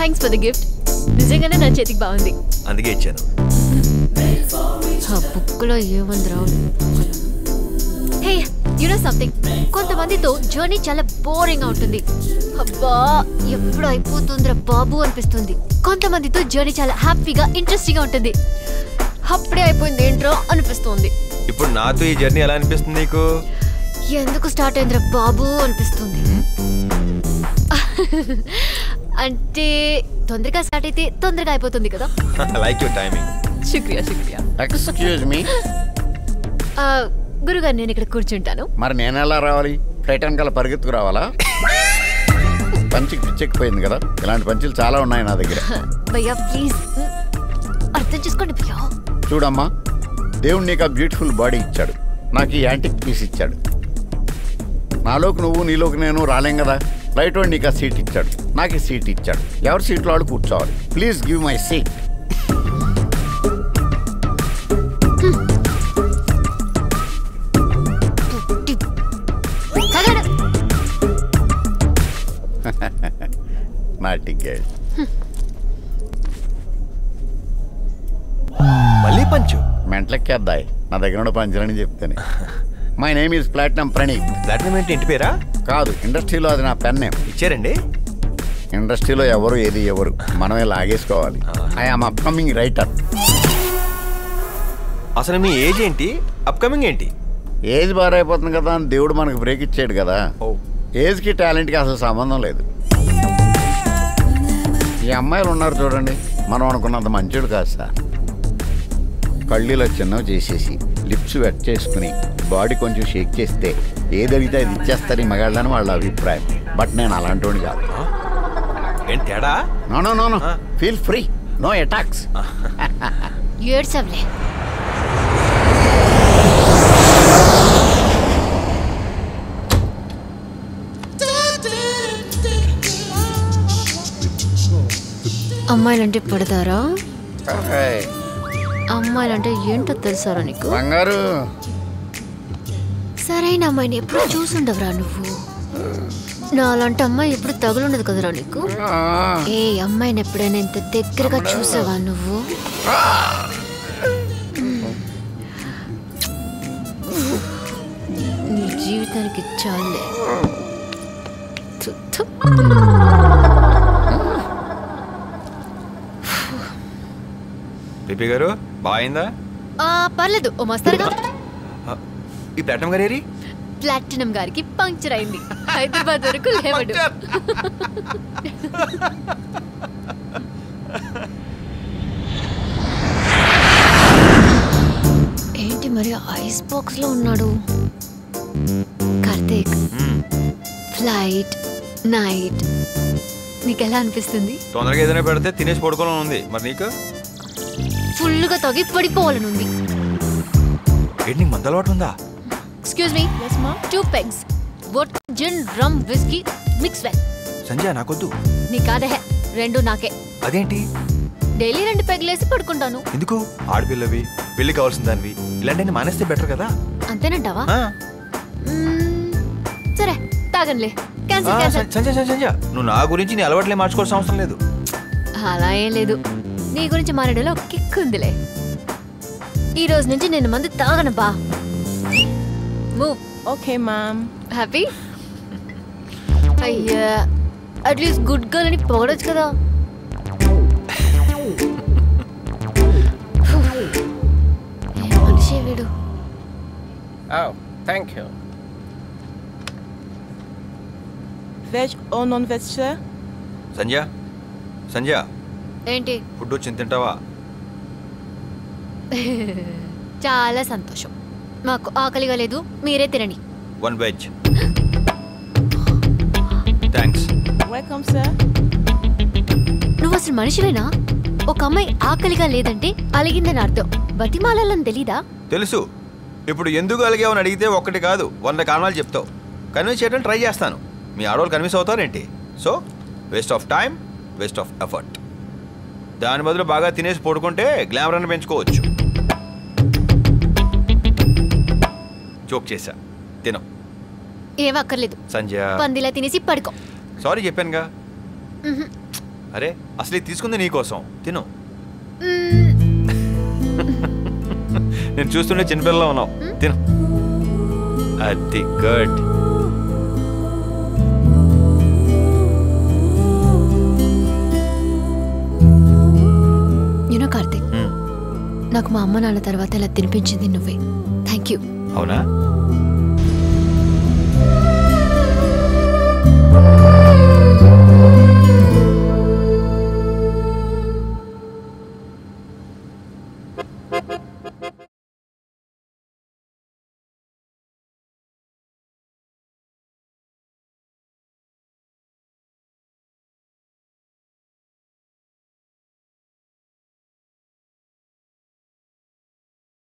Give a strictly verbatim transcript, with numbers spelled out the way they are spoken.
Thanks for the gift. నిజంగానే నా చేతికి బాగుంది, అందుకే ఇచ్చాను. ఆ బుక్లో ఏముంది Rao. Hey you know something, కొంతమందితో జర్నీ చాలా బోరింగ్ గా ఉంటుంది. అబ్బా ఎప్పుడు అయిపోతుందిరా బాబు అనిపిస్తుంది. కొంతమందితో జర్నీ చాలా హ్యాపీగా ఇంట్రెస్టింగ్ గా ఉంటుంది. అప్పుడే అయిపోయింది ఏంట్రో అనిపిస్తుంది. ఇప్పుడు నాతో ఈ జర్నీ ఎలా అనిపిస్తుంది నీకు? ఎందుకు స్టార్ట్ అయిందిరా బాబు అనిపిస్తుంది. అంటే తొందరగా స్టార్ట్ అయితే తొందరగా అయిపోతుంది కదా. Like your timing. శుక్రియా శుక్రియా. Excuse me. గురుగారు నేను ఇక్కడ కూర్చుంటాను. మరి నేను ఎలా రావాలి? ఫ్లైట్ వెనకాల పరిగెత్తుకు రావాలా? పంచికి పిచ్చెక్కిపోయింది కదా. ఇలాంటి పంచులు చాలా ఉన్నాయి నా దగ్గర. భయ్యా ప్లీజ్ అర్థం చేసుకోండి భయ్యా. చూడమ్మా, దేవుడు నీకు ఆ బ్యూటిఫుల్ బాడీ ఇచ్చాడు, నాకు ఈ యాంటిక్ పీస్ ఇచ్చాడు. నాలోకి నువ్వు నీలోకి నేను రాలేం కదా. ఫ్లైట్ వాడు నీకు ఆ సీట్ ఇచ్చాడు, నాకు ఈ సీట్ ఇచ్చాడు. ఎవరి సీట్లో వాడు కూర్చోవాలి. Please give my seat. మళ్ళీ పంచు మెంట్లెక్కేద్దాయి నా దగ్గర పంచాలని చెప్తాను. My name is platinum Praneeth. Platinum ఏంటి ఇంటి పేరా? కాదు, ఇండస్ట్రీలో అది నా పెన్ నేమ్. ఇచ్చారండి? ఇండస్ట్రీలో ఎవరు ఏది ఎవరు మనమే లాగేసుకోవాలి. I am upcoming writer. అసలు మీ ఏజ్ ఏంటి, అప్కమింగ్ ఏంటి? ఏజ్ బాగా అయిపోతుంది కదా అని దేవుడు మనకు బ్రేక్ ఇచ్చాడు కదా. ఏజ్కి టాలెంట్కి అసలు సంబంధం లేదు. ఈ అమ్మాయిలు ఉన్నారు చూడండి, మనం అనుకున్నంత మంచోడు కాదు సార్. కళ్ళీలో చిన్నవి చేసేసి లిప్స్ వెట్ చేసుకుని బాడీ కొంచెం షేక్ చేస్తే ఏది అడిగితే అది ఇచ్చేస్తారు ఈ మగాళ్ళని వాళ్ళ అభిప్రాయం. బట్ నేను అలాంటి వాడిని కాదు. ఏంటి తేడా? No no no no feel free, no attacks. ఏడ్సవ్లే. అమ్మాయిలంటే పడతారా? అమ్మాయిలంటే ఏంటో తెలుసారా నీకు? బంగారు సరైన అమ్మాయిని ఎప్పుడు చూసుండవురా నువ్వు. నా అలాంటి అమ్మాయి ఎప్పుడు తగులుండదు కదరా నీకు. ఏ అమ్మాయిని ఎప్పుడైనా ఇంత దగ్గరగా చూసావా నువ్వు? నీ జీవితానికి చాలే. పిపి గారు బాగుందా? పర్లేదు, ఓ మస్తారుగా. ఈ ప్లాటినం గారు ఏరి? ప్లాటినం గారికి పంక్చర్ అయింది, హైదరాబాద్ వరకు లేవడు. ఏంటి మరి ఐస్ బాక్స్ లో ఉన్నాడు? కార్తీక్, ఫ్లైట్ నైట్ నీకు ఎలా అనిపిస్తుంది? తొందరగా ఏదైనా పెడితే తినేసి పడుకోవాలని ఉంది. మరి నీకు? ఫుల్గా తాగి పడిపోవాలని ఉంది. ఏంటి నీకు మందు అలవాటు ఉందా? Excuse me, two pegs vodka gin rum whisky mix well. Sanjay నాకొద్దు. నీ కాదే, రెండు నాకే. అదేంటి? డైలీ రెండు పెగ్లేసి పడుకుంటాను. ఎందుకు? ఆడపిల్లవి, పెళ్లి కావాల్సిన దానివి, ఇలాంటివన్నీ మానేస్తే బెటర్ కదా. అంతేనంటావా? సరే తాగనులే. Cancel cancel. సంజయ్ సంజయ్ నువ్వు నా గురించి నీ అలవాట్లే మార్చుకోవాల్సిన అవసరం లేదు. అలా ఏం లేదు, నీ గురించి మాట్లాడేలో కిక్ ఉందిలే. ఈ రోజు నుంచి నేను మందు తాగను బా. మూవ్. Okay ma'am. హ్యాపీ? అయ్యా, అట్లీస్ట్ గుడ్ గర్ల్ అని పొగడొచ్చు కదా. మనిషి వీడు. Thank you. Veg or non veg sir? Sanjay Sanjay ఏంటి? ఫుడ్ వచ్చి తింటావా? చాలా సంతోషం, మాకు ఆకలిగా లేదు, మీరే తినండి. One veg. Thanks. Welcome sir. నువ్వు అసలు మనిషివేనా? ఒక అమ్మాయి ఆకలిగా లేదంటే అలిగిందని అర్థం. బతిమాలని తెలీదా? తెలుసు. ఇప్పుడు ఎందుకు అలిగావని అడిగితే ఒక్కటి కాదు వంద కారణాలు చెప్తావు. కన్విన్స్ చేయడానికి ట్రై చేస్తాను. మీ ఆడవాళ్ళు కన్విన్స్ అవుతారేంటి? So waste of time, waste of effort. దాని బదులు బాగా తినేసి పడుకుంటే గ్లామర్ అని పెంచుకోవచ్చు. జోక్ చేశా, తిను. ఏం అక్కర్లేదు సంజయ్. పందిలా తినేసి పడుకో. సారీ చెప్పానుగా. అరే అసలు ఇది తీసుకుంది నీకోసం, తిను. నేను చూస్తుంటే చిన్నపిల్లలా ఉన్నావు, తిను. అది గుడ్. యూనో కార్తిక్, నాకు మా అమ్మ నాన్న తర్వాత ఇలా తినిపించింది నువ్వే. Thank you. అవునా?